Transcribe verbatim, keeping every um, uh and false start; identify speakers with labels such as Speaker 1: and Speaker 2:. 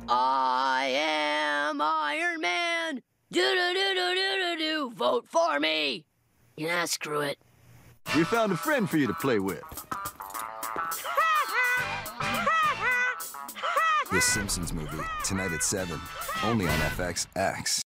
Speaker 1: I am Iron Man. Do-do-do-do-do-do-do. Vote for me. Yeah, screw it.
Speaker 2: We found a friend for you to play with.
Speaker 3: The Simpsons movie, tonight at seven, only on F X X.